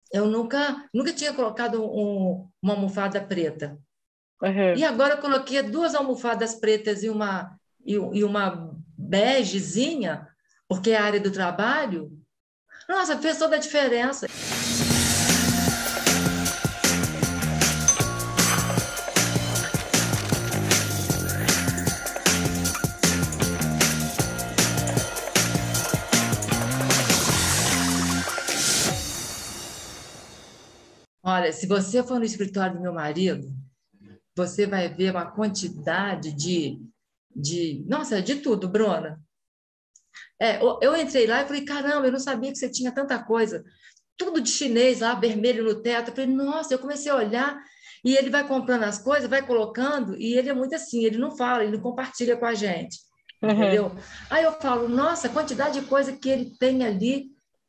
Eu nunca tinha colocado uma almofada preta. Aham. E agora eu coloquei duas almofadas pretas e uma begezinha, porque é a área do trabalho. Nossa, fez toda a diferença. Olha, se você for no escritório do meu marido, você vai ver uma quantidade nossa, de tudo, Bruna. Eu entrei lá e falei, caramba, eu não sabia que você tinha tanta coisa. Tudo de chinês lá, vermelho no teto. Eu falei, nossa, eu comecei a olhar e ele vai comprando as coisas, vai colocando, e ele é muito assim, ele não fala, ele não compartilha com a gente, Aham. entendeu? Aí eu falo, nossa, a quantidade de coisa que ele tem ali,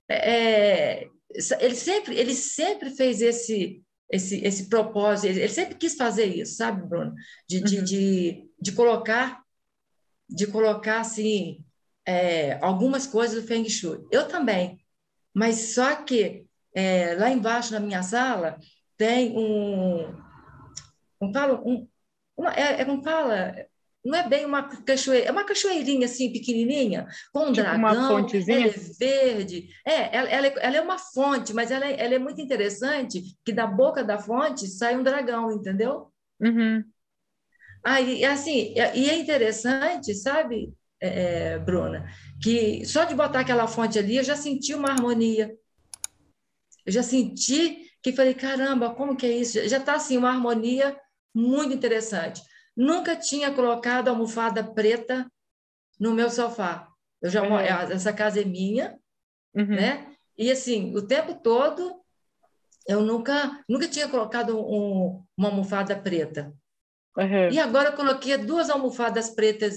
é, ele sempre fez esse propósito, ele sempre quis fazer isso, sabe, Bruno? De, de, Uhum. de, de colocar, de colocar assim, algumas coisas do Feng Shui. Eu também. Mas só que lá embaixo na minha sala tem como fala, como fala, não é bem uma cachoeira, é uma cachoeirinha assim pequenininha com um Tipo uma dragão, ela é fontezinha? verde, ela é uma fonte, mas ela é muito interessante que da boca da fonte sai um dragão, entendeu? Uhum. Aí, assim, e é interessante, sabe, Bruna, que só de botar aquela fonte ali eu já senti uma harmonia. Eu já senti que falei, caramba, como que é isso? Já está assim, uma harmonia muito interessante. Nunca tinha colocado almofada preta no meu sofá. Aham. Essa casa é minha, Uhum. né? E assim, o tempo todo eu nunca tinha colocado uma almofada preta. E Aham. agora eu coloquei duas almofadas pretas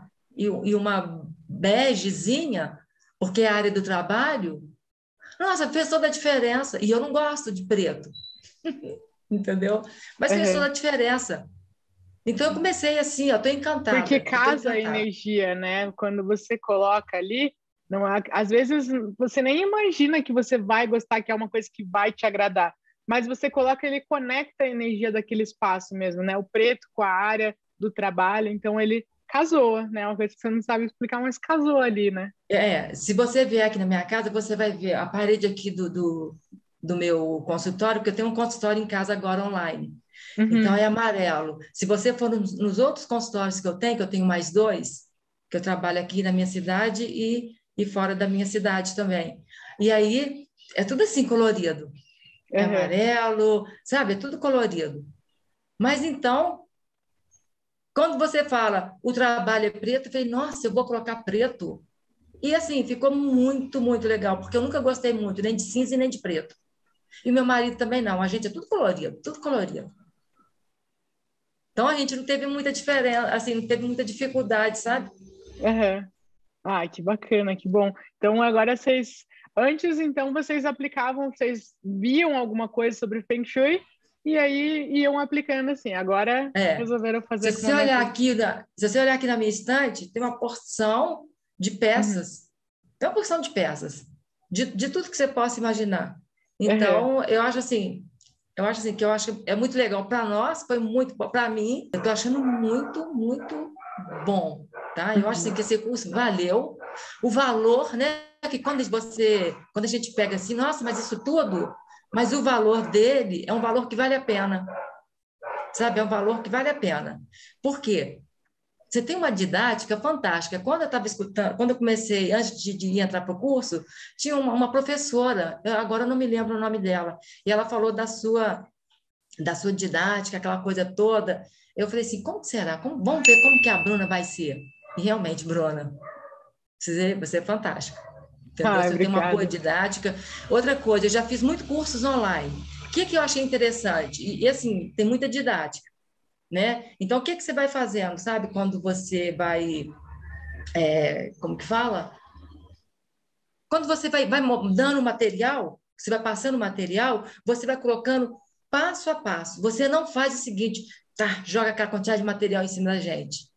e uma begezinha, porque é a área do trabalho. Nossa, fez toda a diferença. E eu não gosto de preto. Entendeu? Mas fez toda Aham. a diferença. Então eu comecei assim, ó, tô Porque encantada, eu tô casa a encantada. energia, né? Quando você coloca ali, não às vezes você nem imagina que você vai gostar, que é uma coisa que vai te agradar, mas você coloca, ele conecta a energia daquele espaço mesmo, né? O preto com a área do trabalho, então ele casou, né? Uma coisa que você não sabe explicar, mas casou ali, né? Se você vier aqui na minha casa, você vai ver a parede aqui do meu consultório, porque eu tenho um consultório em casa agora online. Então Uhum, é amarelo. Se você for nos outros consultórios que eu tenho mais dois, que eu trabalho aqui na minha cidade e fora da minha cidade também. E aí é tudo assim colorido. É uhum. amarelo, sabe? É tudo colorido. Mas então, quando você fala o trabalho é preto, eu falei, nossa, eu vou colocar preto. E assim, ficou muito, muito legal, porque eu nunca gostei muito, nem de cinza e nem de preto. E meu marido também não, a gente é tudo colorido, tudo colorido. Então a gente não teve muita diferença, assim, não teve muita dificuldade, sabe? Uhum. Ah, que bacana, que bom. Então agora vocês, antes então vocês aplicavam, vocês viam alguma coisa sobre Feng Shui e aí iam aplicando assim. Agora É. resolveram Se fazer com uma você olhar método. aqui, se você olhar aqui na minha estante, tem uma porção de Uhum. peças. Tem uma porção de peças, de tudo que você possa imaginar. Uhum. Então, eu acho assim que eu acho que é muito legal para nós, foi muito bom para mim. Eu estou achando muito, muito bom, tá? Eu acho assim, Uhum. que esse curso valeu o valor, né? Que quando a gente pega assim, nossa, mas isso tudo, mas o valor dele é um valor que vale a pena, sabe? É um valor que vale a pena. Por quê? Você tem uma didática fantástica. Quando eu estava escutando, quando eu comecei, antes de entrar para o curso, tinha uma professora, agora eu não me lembro o nome dela, e ela falou da sua didática, aquela coisa toda. Eu falei assim, como será? Vamos ver como que a Bruna vai ser. E realmente, Bruna, você é fantástica. Entendeu? Ah, Você tem uma boa obrigada. didática. Outra coisa, eu já fiz muitos cursos online. O que eu achei interessante? Assim, tem muita didática, né? Então, o que você vai fazendo, sabe? Quando você vai, como que fala? Quando você vai dando o material, você vai passando o material, você vai colocando passo a passo. Você não faz o seguinte, tá, joga aquela quantidade de material em cima da gente.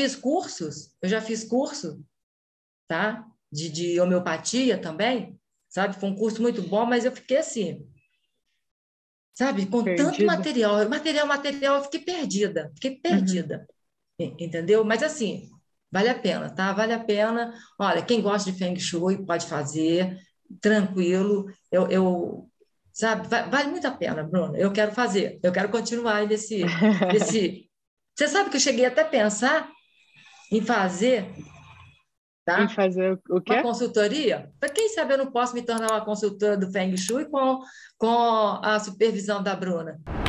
Eu já fiz curso, tá? De homeopatia também, sabe? Foi um curso muito bom, mas eu fiquei assim, sabe? Com tanto Perdida. material, eu fiquei perdida, Uhum. entendeu? Mas assim, vale a pena, tá? Vale a pena. Olha, quem gosta de Feng Shui pode fazer, tranquilo. Sabe, vale muito a pena, Bruno. Eu quero fazer, eu quero continuar nesse. Você sabe que eu cheguei até a pensar em fazer, Em tá? fazer o Uma quê? consultoria. Para quem sabe eu não posso me tornar uma consultora do Feng Shui com a supervisão da Bruna.